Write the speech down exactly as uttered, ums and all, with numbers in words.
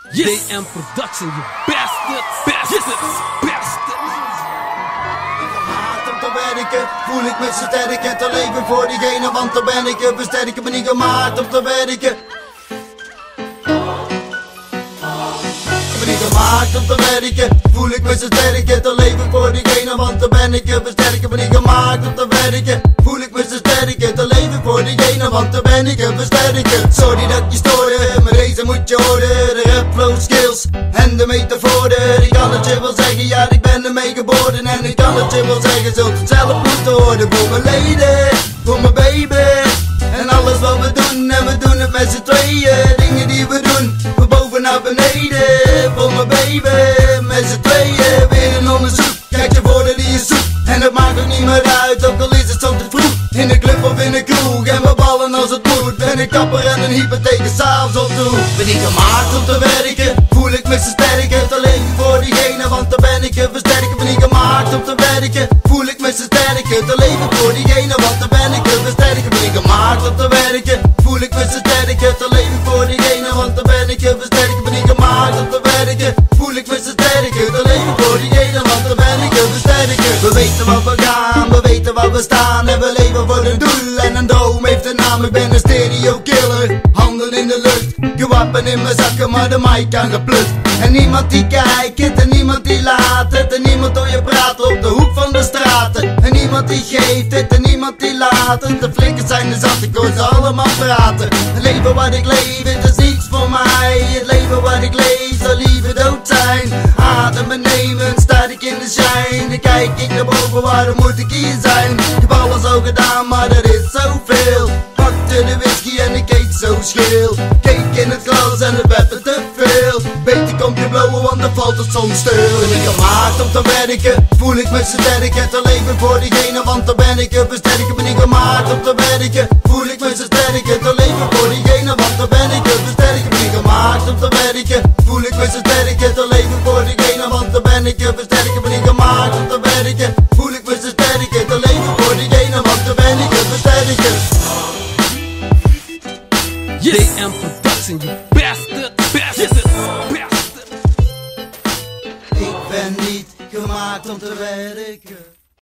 Yes. D M Production, je beste, beste, yes. beste. Gemaakt om te werken, voel ik me zo sterk en te leven voor diegene, want daar ben ik. Versterken, ben niet gemaakt om te werken. Ik ben niet gemaakt om te werken, voel ik me zo sterk en te leven voor diegene, want daar ben ik. Versterken, ben niet gemaakt om te werken, voel ik me zo sterk en te leven voor diegene, want daar ben ik. Versterken, sorry dat je stoorde, maar deze moet je horen. De rap flow skills en de metaforen. Ik kan het je wel zeggen, ja ik ben ermee geboren. En ik kan het je wel zeggen, zult het zelf moeten horen. Voor mijn leden, voor mijn baby en alles wat we doen. En we doen het met z'n tweeën, dingen die we doen van boven naar beneden. Voor mijn baby, met z'n tweeën, weer een onderzoek. Kijk je voordeel die je zoekt, en dat maakt ook niet meer uit, ook al is het zo te vroeg. In de club of in de kroeg, en we ballen als het moet. Ben een kapper en een hypotheek s'avonds op de hoek. Ben ik gemaakt om te werken, voel ik me zo sterk. Het alleen voor diegene, want daar ben ik. Versterken, ben ik gemaakt om te werken, voel ik me zo sterk. Het leven voor diegene, want daar ben ik. Versterken, ben ik gemaakt om te werken, voel ik me zo sterk. Het leven voor diegene, want daar ben ik. Versterken, ben ik gemaakt om te werken, voel ik me zo sterk. Het leven voor diegene, want daar ben ik. Versterken, we weten wat we gaan, we weten waar we staan. En we leven voor een doel en een droom heeft een naam. Ik ben een stereo killer, handen in de lucht. Gewapen in mijn zakken, maar de mic aangeplukt. En niemand die kijkt het, en niemand die laat het. En niemand door je praten op de hoek van de straten. En niemand die geeft het, en niemand die laat het. De flikkers zijn de zat, ik hoor ze allemaal praten. Het leven wat ik leef, het is niets voor mij. Het leven wat ik leef, zal liever dood zijn. Adem nemen, sta ik in de shine. Dan kijk ik naar boven, waarom moet ik hier zijn? Ik heb alles al gedaan, maar er is zoveel. Pakte de whisky en ik eet zo scheel. Keek in het glas en het werd me te veel. Beter komt je blowen, want dan valt het soms stil. Ben ik gemaakt om te werken, voel ik me zo sterk. En te leven voor diegene, want daar ben ik. Versterken, ben ik gemaakt om te werken, voel ik me zo sterk. En te leven voor diegene, want daar ben ik. Versterken, ben ik gemaakt om te werken, voel ik me zo sterk. En te leven voor diegene, want daar ben ik. Versterken, ben ik gemaakt om te werken, voel ik me zo sterk. En te leven voor diegene, want daar ben ik. Versterken. Yes. D M Production, je beste, beste, yes. beste. Ik ben niet gemaakt om te werken.